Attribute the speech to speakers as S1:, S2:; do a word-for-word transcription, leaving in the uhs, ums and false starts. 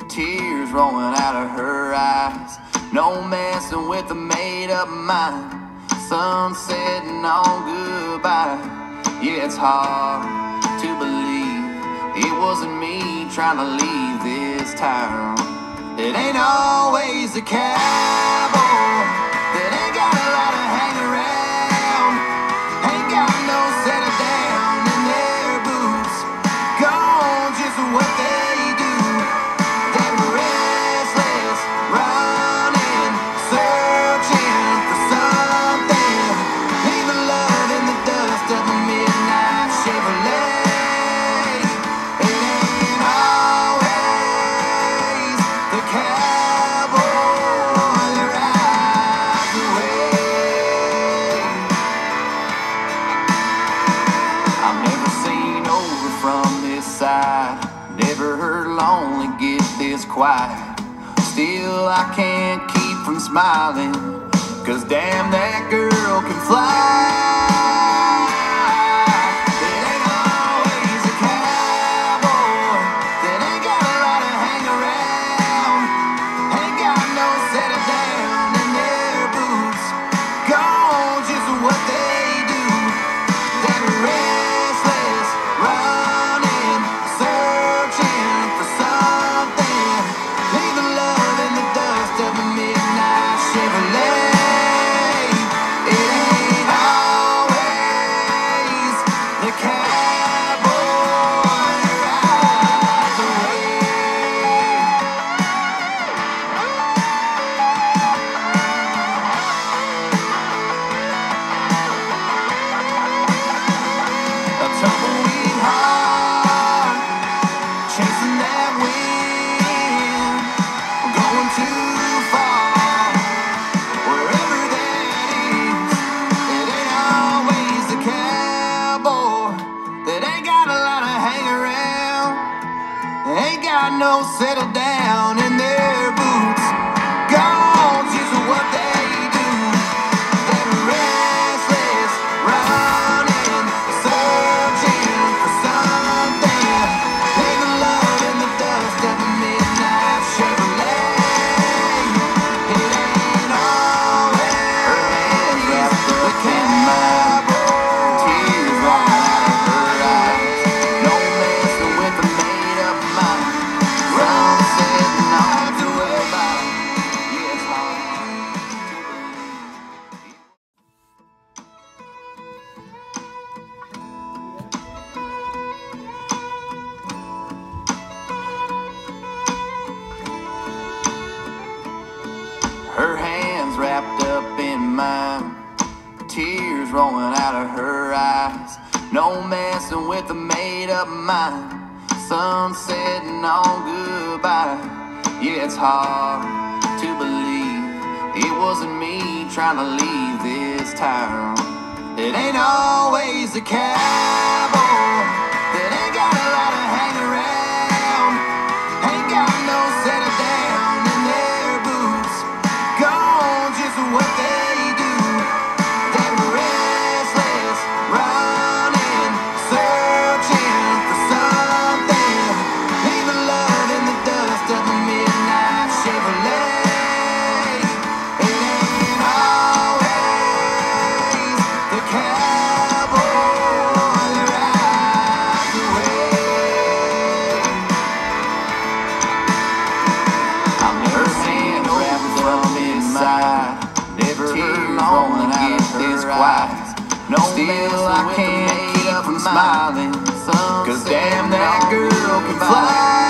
S1: tears rolling out of her eyes. No messing with a made-up mind. Sun setting on goodbye. Yeah, it's hard to believe it wasn't me trying to leave this town. It ain't always the cowboy that ain't got a lot of hang around, ain't got no settle down in their boots, gone just what they do. That restless running, searching for something, leaving love in the dust of the midnight Chevrolet. It ain't always the cowboy that rides away. I've never seen over from this side, never heard lonely get this quiet. Still I can't keep from smiling, 'cause damn, that girl can fly. It ain't always a cowboy that ain't got a lot of hang around, ain't got no settle down in their boots, gone just what they do. That restless running, searching for something, leaving love in the dust of a midnight Chevrolet. It ain't always the cowboy that rides away. A tumbleweed heart, chasing that wind, going too far, wherever that is. It ain't always the cowboy that ain't got a lot of hang around, ain't got no settle down in their boots, gone just what they do. That restless running, searching for something, leaving love in the dust of a midnight Chevrolet. It ain't always the cowboy, tears rolling out of her eyes. No messing with a made-up mind. Sun setting on to her body. Yeah, it's hard to believe. Her hands wrapped up in mine, tears rolling out of her eyes. No messing with a made-up mind. Sun setting on goodbye. Yeah, it's hard to believe it wasn't me trying to leave this town. It ain't always the cowboy that ain't got a lot of hang around, ain't got no settle down in their boots, gone just what they do. That restless running, searching for something, leaving love in the dust of a midnight Chevrolet. It ain't always the cowboy that rides away. I've never seen no from inside, never heard lonely get this quiet. No, still I can't keep from smiling, 'cause damn, that girl can fly.